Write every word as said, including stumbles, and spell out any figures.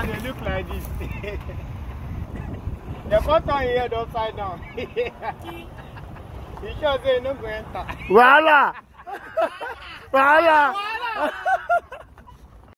now they look like this. The bottom here is upside down. You sure say no go enter? Voila! Voila!